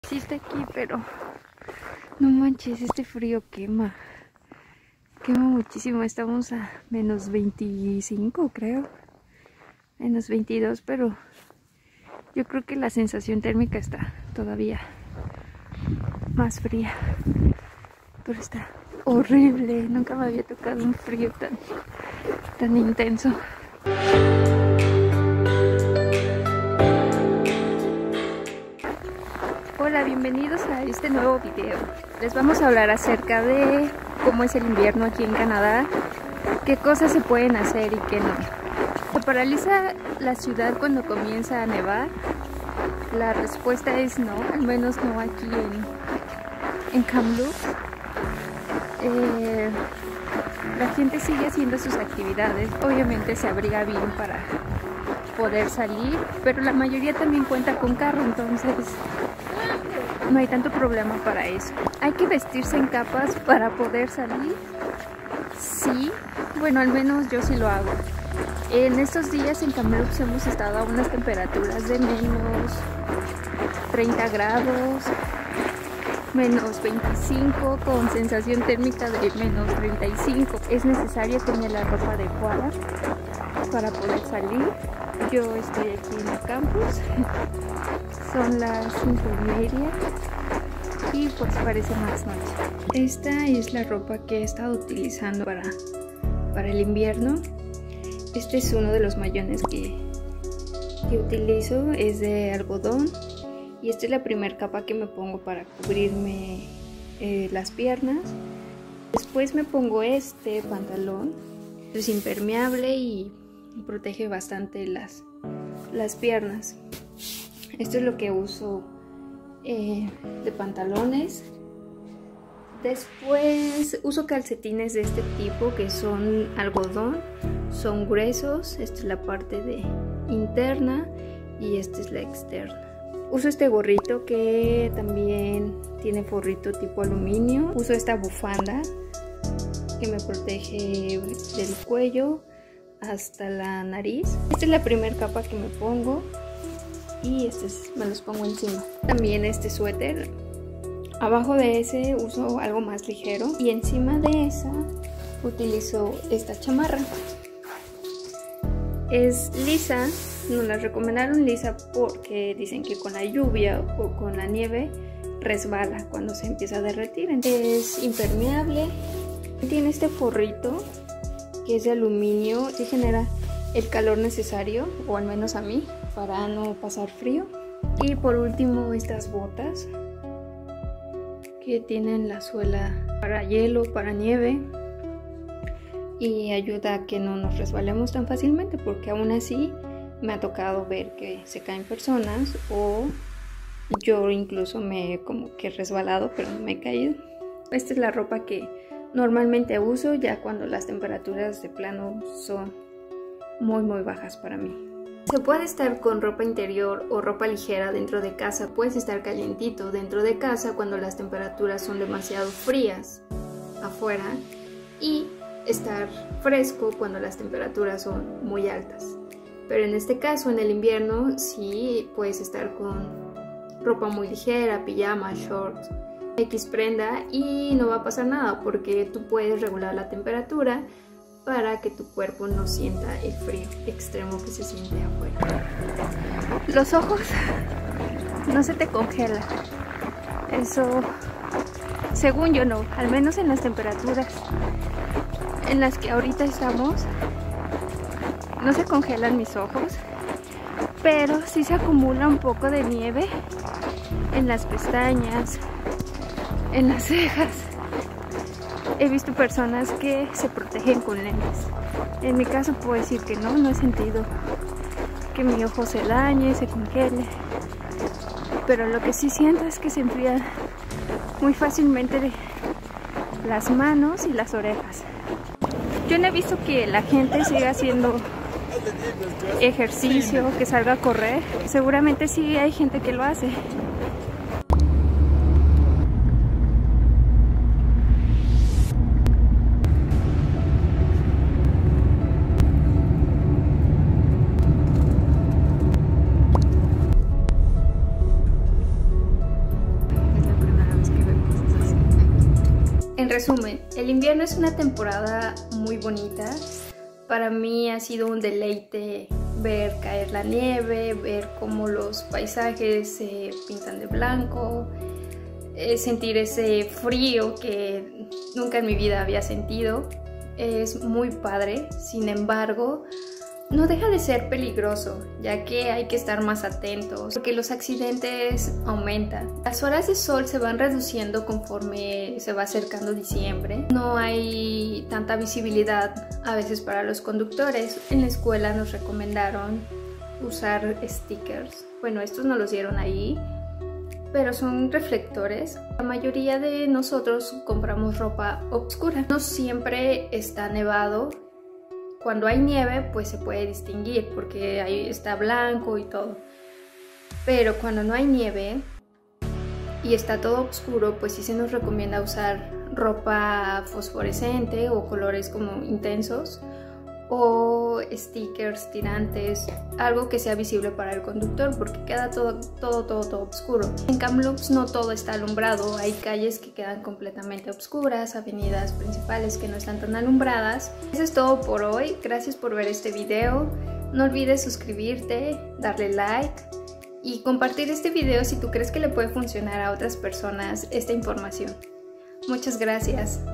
Sí está aquí, pero no manches, este frío quema. Quema muchísimo. Estamos a menos 25, creo. Menos 22, pero yo creo que la sensación térmica está todavía más fría. Pero está horrible. Nunca me había tocado un frío tan intenso. Hola, bienvenidos a este nuevo video. Les vamos a hablar acerca de cómo es el invierno aquí en Canadá, qué cosas se pueden hacer y qué no. ¿Se paraliza la ciudad cuando comienza a nevar? La respuesta es no, al menos no aquí en Kamloops. La gente sigue haciendo sus actividades, obviamente se abriga bien para poder salir, pero la mayoría también cuenta con carro, entonces no hay tanto problema para eso. ¿Hay que vestirse en capas para poder salir? Sí, bueno, al menos yo sí lo hago. En estos días en Kamloops hemos estado a unas temperaturas de menos 30 grados, menos 25, con sensación térmica de menos 35. Es necesario tener la ropa adecuada para poder salir. Yo estoy aquí en el campus, son las 5:30 y pues parece más noche. Esta es la ropa que he estado utilizando para el invierno. Este es uno de los mayones que utilizo, es de algodón. Y esta es la primera capa que me pongo para cubrirme las piernas. Después me pongo este pantalón. Es impermeable y protege bastante las piernas. Esto es lo que uso de pantalones. Después uso calcetines de este tipo que son algodón. Son gruesos. Esta es la parte interna y esta es la externa. Uso este gorrito que también tiene forrito tipo aluminio. Uso esta bufanda que me protege del cuello hasta la nariz. Esta es la primera capa que me pongo y me los pongo encima. También este suéter. Abajo de ese uso algo más ligero y encima de esa utilizo esta chamarra. Es lisa. Nos la recomendaron lisa porque dicen que con la lluvia o con la nieve resbala cuando se empieza a derretir. Es impermeable, tiene este forrito que es de aluminio y genera el calor necesario, o al menos a mí, para no pasar frío. Y por último estas botas que tienen la suela para hielo, para nieve, y ayuda a que no nos resbalemos tan fácilmente, porque aún así me ha tocado ver que se caen personas, o yo incluso me he como que resbalado, pero no me he caído. Esta es la ropa que normalmente uso ya cuando las temperaturas de plano son muy bajas para mí. Se puede estar con ropa interior o ropa ligera dentro de casa. Puedes estar calientito dentro de casa cuando las temperaturas son demasiado frías afuera, y estar fresco cuando las temperaturas son muy altas. Pero en este caso, en el invierno, sí puedes estar con ropa muy ligera, pijama, shorts, X prenda, y no va a pasar nada porque tú puedes regular la temperatura para que tu cuerpo no sienta el frío extremo que se siente afuera. Los ojos no se te congelan. Eso, según yo, no. Al menos en las temperaturas en las que ahorita estamos, no se congelan mis ojos, pero sí se acumula un poco de nieve en las pestañas, en las cejas. He visto personas que se protegen con lentes. En mi caso puedo decir que no he sentido que mi ojo se dañe, se congele, pero lo que sí siento es que se enfrían muy fácilmente las manos y las orejas. Yo no he visto que la gente siga haciendo ejercicio, que salga a correr. Seguramente sí hay gente que lo hace. resumen, el invierno es una temporada muy bonita. Para mí ha sido un deleite ver caer la nieve, ver cómo los paisajes se pintan de blanco, sentir ese frío que nunca en mi vida había sentido. Es muy padre, sin embargo, no deja de ser peligroso, ya que hay que estar más atentos, porque los accidentes aumentan. Las horas de sol se van reduciendo conforme se va acercando diciembre. No hay tanta visibilidad a veces para los conductores. En la escuela nos recomendaron usar stickers. Bueno, estos no los dieron ahí, pero son reflectores. La mayoría de nosotros compramos ropa oscura. No siempre está nevado. Cuando hay nieve, pues se puede distinguir porque ahí está blanco y todo. Pero cuando no hay nieve y está todo oscuro, pues sí se nos recomienda usar ropa fosforescente o colores como intensos, o stickers tirantes, algo que sea visible para el conductor porque queda todo oscuro. En Kamloops no todo está alumbrado, hay calles que quedan completamente oscuras, avenidas principales que no están tan alumbradas. Eso es todo por hoy, gracias por ver este video. No olvides suscribirte, darle like y compartir este video si tú crees que le puede funcionar a otras personas esta información. Muchas gracias.